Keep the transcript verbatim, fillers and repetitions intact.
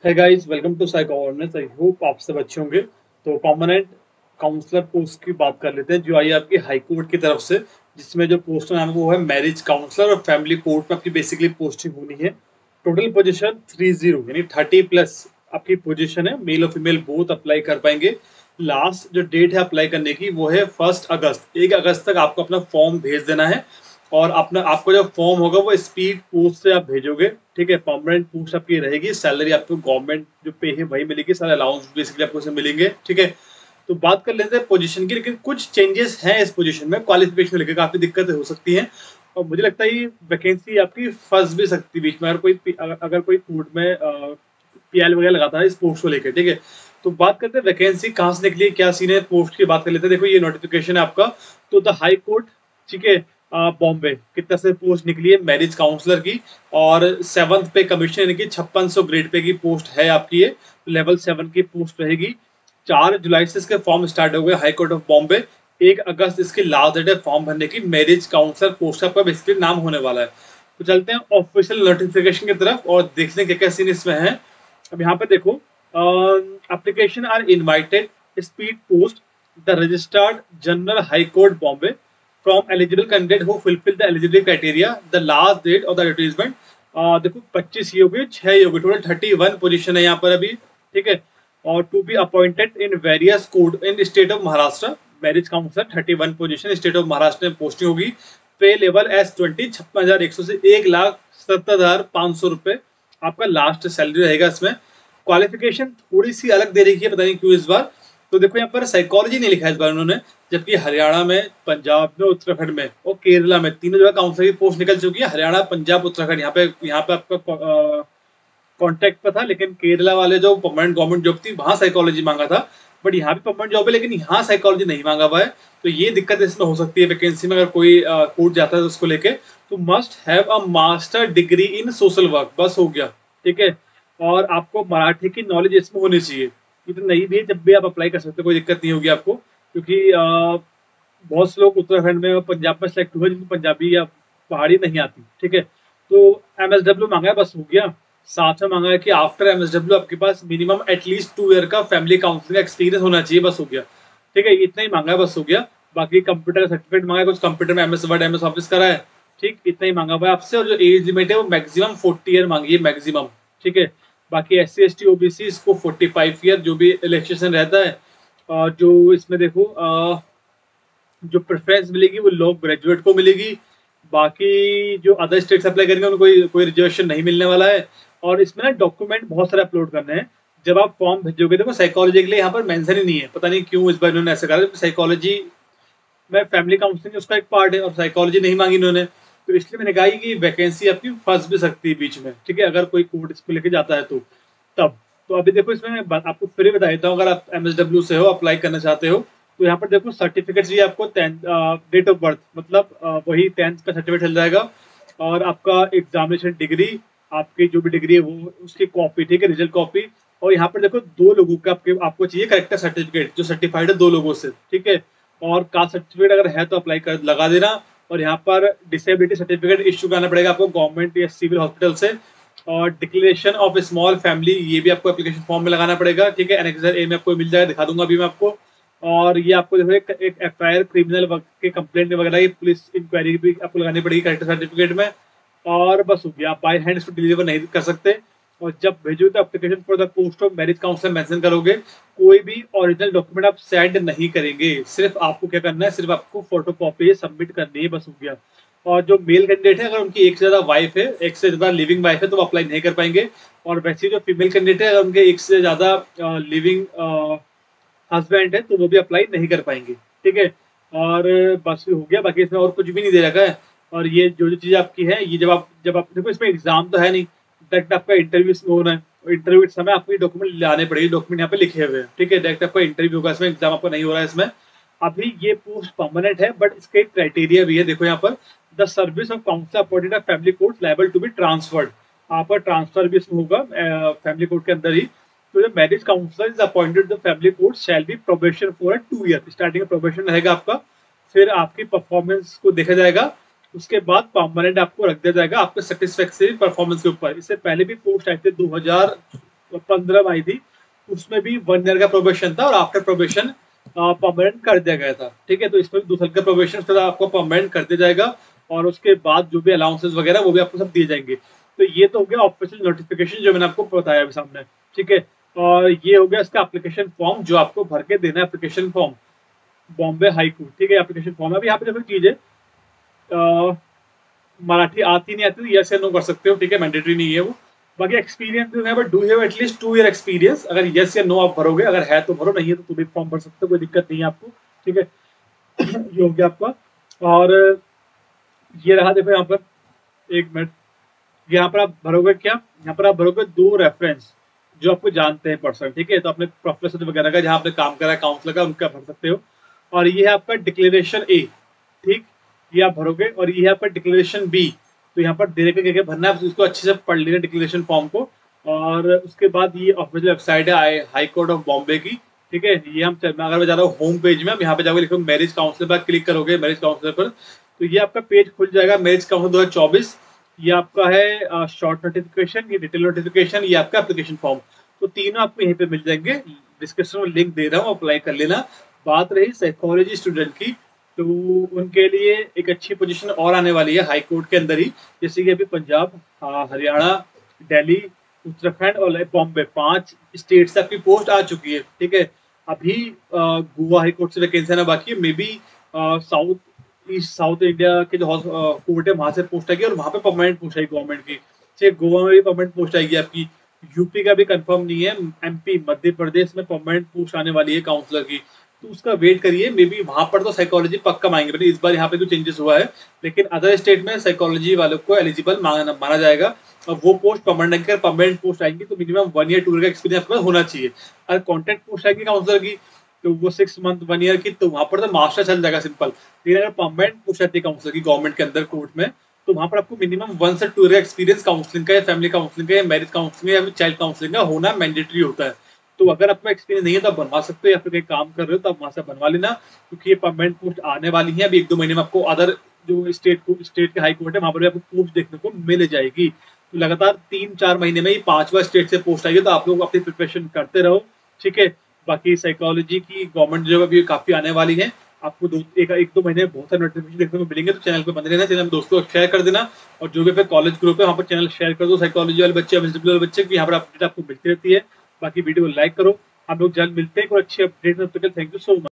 है guys, welcome to psycho awareness. I hope आप सब अच्छे होंगे। तो परमानेंट काउंसलर पोस्ट की बात कर लेते हैं जो आई है आपकी हाई कोर्ट की तरफ से, जिसमें जो पोस्ट नाम है वो है मैरिज काउंसलर और फैमिली कोर्ट में आपकी बेसिकली पोस्टिंग होनी है। टोटल पोजीशन थ्री जीरो यानी थर्टी प्लस आपकी पोजीशन है। मेल और फीमेल बोथ अप्लाई कर पाएंगे। लास्ट जो डेट है अप्लाई करने की वो है फर्स्ट अगस्त। एक अगस्त तक आपको अपना फॉर्म भेज देना है और अपना आपको जो फॉर्म होगा वो स्पीड पोस्ट से आप भेजोगे। ठीक है, परमानेंट पोस्ट आपकी रहेगी। सैलरी आपको गवर्नमेंट जो पे है वही मिलेगी। सारे अलाउंस बेसिकली आपको से मिलेंगे। ठीक है, तो बात कर लेते हैं पोजीशन की। लेकिन कुछ चेंजेस हैं इस पोजीशन में, क्वालिफिकेशन लेकर काफी दिक्कतें हो सकती हैं और मुझे लगता है ये वैकेंसी आपकी फंस भी सकती है बीच में, अगर कोई अगर, अगर कोई कोर्ट में पीएल वगैरह लगाता है इस पोस्ट को लेकर। ठीक है, तो बात करते हैं वैकेंसी कहाँ से निकली है, क्या सीन है पोस्ट की। बात कर लेते हैं। देखो ये नोटिफिकेशन है आपका, तो द हाई कोर्ट, ठीक है, बॉम्बे की तरफ से पोस्ट निकली है मैरिज काउंसलर की। और सेवंथ पे कमीशन यानी कि छप्पन सौ ग्रेड पे की पोस्ट है आपकी। ये लेवल सेवन की पोस्ट रहेगी। चार जुलाई से इसके फॉर्म स्टार्ट हो गए हाई कोर्ट ऑफ बॉम्बे। एक अगस्त इसकी लास्ट डेट है फॉर्म भरने की। मैरिज काउंसलर पोस्ट आपका बेसिकली नाम होने वाला है। तो चलते हैं ऑफिशियल नोटिफिकेशन की तरफ और देखते हैं क्या क्या सीन इसमें है। अब यहाँ पे देखो, application are invited speed post the registered general high court Bombay from eligible candidate who fulfill the eligibility criteria. The last date of the advertisement, uh, देखो पच्चीस ही होगी, छह ही होगी, टोटल थर्टी वन पोजिशन है यहाँ पर अभी। ठीक है, और to be appointed in various courts in state of Maharashtra. Marriage counsellor thirty one position state of Maharashtra में पोस्टिंग होगी। पे लेवल एस ट्वेंटी छप्पन हजार एक सौ से एक लाख सत्तर हजार पाँच सौ रुपये आपका लास्ट सैलरी रहेगा इसमें। क्वालिफिकेशन थोड़ी सी अलग दे रही है, पता नहीं क्यों इस बार। तो देखो यहाँ पर साइकोलॉजी नहीं लिखा है इस बार उन्होंने, जबकि हरियाणा में, पंजाब में, उत्तराखंड में और केरला में तीनों जगह काउंसलर की पोस्ट निकल चुकी है। हरियाणा, पंजाब, उत्तराखंड यहाँ पे यहाँ पे आपका कॉन्ट्रैक्ट पे था, लेकिन केरला वाले जो परमानेंट गवर्नमेंट जॉब थी वहां साइकोलॉजी मांगा था। बट यहाँ भी परमानेंट जॉब है लेकिन यहाँ साइकोलॉजी नहीं मांगा हुआ है। तो ये दिक्कत इसमें हो सकती है वैकेंसी में, अगर कोई कोर्ट जाता है तो उसको लेके। तो must have a master degree in social work, बस हो गया। ठीक है, और आपको मराठी की नॉलेज इसमें होनी चाहिए। ये तो नहीं भी है, जब भी आप अप्लाई कर सकते हो, कोई दिक्कत नहीं होगी आपको, क्योंकि बहुत से लोग उत्तराखंड में और पंजाब में सेलेक्ट हुए जिनको पंजाबी या पहाड़ी नहीं आती। ठीक है, तो एमएसडब्ल्यू मांगा है, बस हो गया। साथ में मांगा है कि आफ्टर एमएसडब्ल्यू आपके पास मिनिमम एटलीस्ट टू ईयर का फैमिली काउंसलिंग एक्सपीरियंस होना चाहिए, बस हो गया। ठीक है, इतना ही मांगा है, बस हो गया। बाकी कंप्यूटर का सर्टिफिकेट मांगा है, कुछ कंप्यूटर में एमएस वर्ड, एमएस ऑफिस करा है। ठीक, इतना ही मांगा हुआ है आपसे। और जो एज लिमिट है वो मैक्सिमम फोर्टी ईयर मांगी है, मैक्सिमम। ठीक है, बाकी S C S T OBC इसको फोर्टी फाइव ईयर जो भी इलेक्शन रहता है। और जो इसमें देखो, आ, जो प्रेफरेंस मिलेगी वो लोग ग्रेजुएट को मिलेगी। बाकी जो अदर स्टेट्स अप्लाई करेंगे उनको कोई कोई रिजर्वेशन नहीं मिलने वाला है। और इसमें ना डॉक्यूमेंट बहुत सारे अपलोड करने हैं जब आप फॉर्म भेजोगे। देखो साइकोलॉजी के लिए यहाँ पर मेंशन ही नहीं है, पता नहीं क्यों इस बार इन्होंने ऐसा करा। साइकोलॉजी में फैमिली काउंसलिंग उसका एक पार्ट है और साइकोलॉजी नहीं मांगी इन्होंने, तो इसलिए मैंने कहा कि वैकेंसी आपकी फंस भी सकती है बीच में। ठीक है, अगर कोई कोर्ट इसको लेके जाता है तो तब। तो अभी देखो इसमें मैं आपको फिर बता देता हूँ, अगर आप एमएसडब्ल्यू से हो, अप्लाई करना चाहते हो, तो यहाँ पर देखो सर्टिफिकेट चाहिए आपको। डेट ऑफ बर्थ मतलब uh, वही टेंथ का सर्टिफिकेट चल जाएगा। और आपका एग्जामिनेशन डिग्री, आपकी जो भी डिग्री है वो उसकी कॉपी। ठीक है, रिजल्ट कॉपी। और यहाँ पर देखो दो लोगों का आपके आपको चाहिए करेक्टर सर्टिफिकेट जो सर्टिफाइड है दो लोगों से। ठीक है, और कास्ट सर्टिफिकेट अगर है तो अप्लाई कर लगा देना। और यहाँ पर डिसेबिलिटी सर्टिफिकेट इश्यू कराना पड़ेगा आपको गवर्नमेंट या सिविल हॉस्पिटल से। और डिक्लेरेशन ऑफ स्मॉल फैमिली ये भी आपको एप्लीकेशन फॉर्म में लगाना पड़ेगा। ठीक है, एनेक्सर ए में आपको मिल जाएगा, दिखा दूंगा अभी मैं आपको। और ये आपको देखो एक, एक एफ आई आर क्रिमिनल के कंप्लेंट वगैरह की पुलिस इंक्वायरी भी आपको लगानी पड़ेगी करेक्टर सर्टिफिकेट में। और बस हो गया, आप बाय हैंड इसको डिलीवर नहीं कर सकते। और जब भेजोगे तो application for the post of marriage counsellor mention करोगे। कोई भी ओरिजिनल डॉक्यूमेंट आप सेंड नहीं करेंगे, सिर्फ आपको क्या करना है, सिर्फ आपको फोटो कॉपी सबमिट करनी है, बस हो गया। और जो मेल कैंडिडेट है, अगर उनकी एक से ज्यादा वाइफ है, एक से ज्यादा लिविंग वाइफ है, तो वो अप्लाई नहीं कर पाएंगे। और वैसे जो फीमेल कैंडिडेट है, अगर उनके एक से ज्यादा लिविंग हस्बैंड है तो वो भी अप्लाई नहीं कर पाएंगे। ठीक है, और बस हो गया, बाकी इसमें और कुछ भी नहीं दे रखा है। और ये जो जो चीज़ आपकी है, ये जब आप जब आप देखो इसमें एग्जाम तो है नहीं, डायरेक्ट आपका इंटरव्यू इसमें होना है। इंटरव्यू के समय आपको ये डॉक्यूमेंट लाने पड़ेगी, डॉक्यूमेंट यहाँ पे लिखे हुए हैं। ठीक है, डायरेक्ट आपका इंटरव्यू होगा, इसमें एग्जाम आपका नहीं हो रहा है इसमें। अभी ये पोस्ट परमानेंट है, बट इसके एक क्राइटेरिया भी है। देखो यहाँ पर, the service of counsellor appointed of family court liable to be transferred. आपका ट्रांसफर भी इसमें होगा फैमिली कोर्ट के अंदर ही। तो जो marriage counsellor is appointed the family court shall be probation for a two year. Starting में प्रोबेशन रहेगा आपका, फिर आपकी परफॉर्मेंस को देखा जाएगा, उसके बाद परमानेंट आपको रख दिया जाएगा आपके सेटिस्फैक्टरी परफॉर्मेंस के ऊपर। इससे पहले भी पोस्ट आई थी दो हजार पंद्रह में आई थी, उसमें भी वन ईयर का प्रोबेशन था और आफ्टर प्रोबेशन परमानेंट कर दिया गया था। ठीक है, तो इसमें भी दो साल का प्रोबेशन फिर आपको परमानेंट कर दिया जाएगा और उसके बाद जो भी अलाउंसेस वगैरह वो भी आपको सब दिए जाएंगे। तो ये तो हो गया ऑफिशियल नोटिफिकेशन जो मैंने आपको बताया अभी सामने। ठीक है, और ये हो गया इसका एप्लीकेशन फॉर्म जो आपको भर के देना है, application form Bombay high court. ठीक है, एप्लीकेशन फॉर्म है। अभी यहाँ पे देखो चीज है, मराठी आती नहीं आती यस या नो कर सकते हो। ठीक है, मैंडेटरी नहीं है वो। बाकी एक्सपीरियंस जो है but do have at least two year experience, अगर यस या नो आप भरोगे, अगर है तो भरो, नहीं है तो तुम भी फॉर्म भर सकते हो, कोई दिक्कत नहीं है आपको। ठीक है, ये हो गया आपका। और ये रहा, देखो यहाँ पर एक मिनट, यहाँ पर आप भरोगे क्या, यहाँ पर आप भरोगे दो रेफरेंस जो आपको जानते हैं पर्सन। ठीक है, तो अपने प्रोफेसर वगैरह का जहाँ आपने काम करा है काउंसलर का, उनका भर सकते हो। और ये है आपका डिक्लेरेशन ए। ठीक, ये आप भरोगे। और ये है आपका डिक्लेरेशन बी, तो यहाँ पर दे के क्या भरना है, उसको अच्छे से पढ़ लेना डिक्लेरेशन फॉर्म को। और उसके बाद ये ऑफिशियल वेबसाइट है हाई कोर्ट ऑफ बॉम्बे की। ठीक है, ये हम अगर मैं जा रहा हूँ होम पेज में, अब यहाँ पे जाकर लिखो मैरिज काउंसलर पर क्लिक करोगे, मैरिज काउंसलर पर, तो ये आपका पेज खुल जाएगा, मैरिज काउंसलर दो हजार चौबीस। ये आपका है शॉर्ट नोटिफिकेशन, ये डिटेल नोटिफिकेशन, ये आपका एप्लीकेशन फॉर्म। तो तीनों आपको यहीं पे मिल जाएंगे। डिस्क्रिप्शन में लिंक दे रहा हूँ, अप्लाई कर लेना। बात रही साइकोलॉजी स्टूडेंट की, तो उनके लिए एक अच्छी पोजीशन और आने वाली है हाई कोर्ट के अंदर ही। जैसे कि अभी पंजाब, हरियाणा, दिल्ली, उत्तराखंड और बॉम्बे, पांच स्टेट से आपकी पोस्ट आ चुकी है। ठीक है, अभी गोवा हाई कोर्ट से वैकेंसी आना बाकी है। Maybe south east south India के जो कोर्ट है वहां से पोस्ट आएगी और वहां पे परमानेंट पोस्ट आएगी गवर्नमेंट की। ठीक, गोवा में भी परमानेंट पोस्ट आएगी आपकी। यूपी का भी कंफर्म नहीं है, एमपी मध्य प्रदेश में परमानेंट पोस्ट आने वाली है काउंसलर की, तो उसका वेट करिए। मे बी वहां पर तो साइकोलॉजी पक्का मांगेंगे, इस बार यहाँ पे कुछ चेंजेस हुआ है, लेकिन अदर स्टेट में साइकोलॉजी वालों को एलिजिबल माना माना जाएगा। और वो पोस्ट परमानेंट अगर परमानेंट पोस्ट आएंगी तो minimum one year two year का एक्सपीरियंस आपके पास होना चाहिए। अगर कॉन्ट्रैक्ट पोस्ट आएगी काउंसलर की तो वो सिक्स मंथ वन ईयर की, तो वहां पर तो मास्टर चल जाएगा सिंपल। लेकिन अगर परमानेंट पोस्ट आती है काउंसलर की गवर्नमेंट के अंदर कोर्ट में, तो वहां पर आपको मिनिमम वन से टू ईयर एक्सपीरियंस काउंसलिंग का या फैमिली काउंसलिंग का या मैरिज काउंसलिंग या चाइल्ड काउंसलिंग का होना मैंडेटरी होता है। तो अगर आपका एक्सपीरियंस नहीं है तो आप बनवा सकते हो, या फिर कहीं काम कर रहे हो तो आप वहां से बनवा लेना, क्योंकि ये परमानेंट पोस्ट आने वाली है अभी एक दो महीने में। आपको अदर जो स्टेट को स्टेट के हाई कोर्ट है वहां पर भी आपको पोस्ट देखने को मिल जाएगी। तो लगातार तीन चार महीने में ही पांचवा स्टेट से पोस्ट आएगी, तो आप लोग अपनी प्रिपरेशन करते रहो। ठीक है, बाकी साइकोलॉजी की गवर्नमेंट जॉब अभी काफी आने वाली है, आपको दो एक, एक दो महीने में बहुत सारे नोटिफिकेशन देखने को मिलेंगे। तो चैनल पे बने रहना, चैनल में दोस्तों को शेयर कर देना, और जो भी कॉलेज ग्रुप है वहाँ पर चैनल शेयर कर दो साइकोलॉजी वाले बच्चे, विजिबल वाले बच्चे की, यहाँ पर अपडेट आपको मिलती रहती है। बाकी वीडियो को लाइक करो। हम लोग जल्द मिलते हैं कोई अच्छी अपडेट में, थैंक यू सो मच।